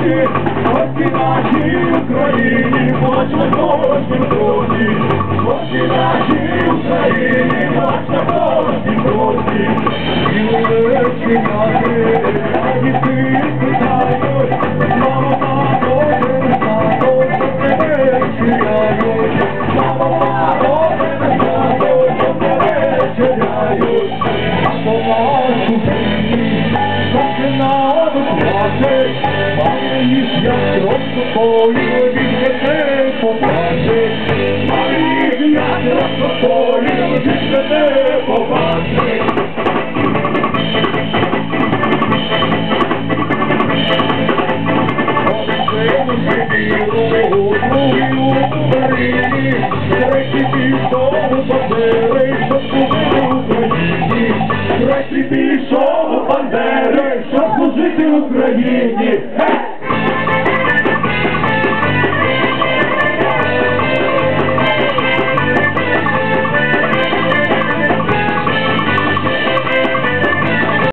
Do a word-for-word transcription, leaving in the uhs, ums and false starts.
наші, очі наші Україні, можна кожнім кроці. Очі наші Україні, можна кожнім кроці. І великі наші, і ти спитають, слава Богу, слава тебе чияють, слава Богу, слава тебе чияють. А по нашу землі, народу плаче, має їх як розкопою, від мене побачить. Має їх як розкопою, від мене побачить. Бандери, щоб служити Україні.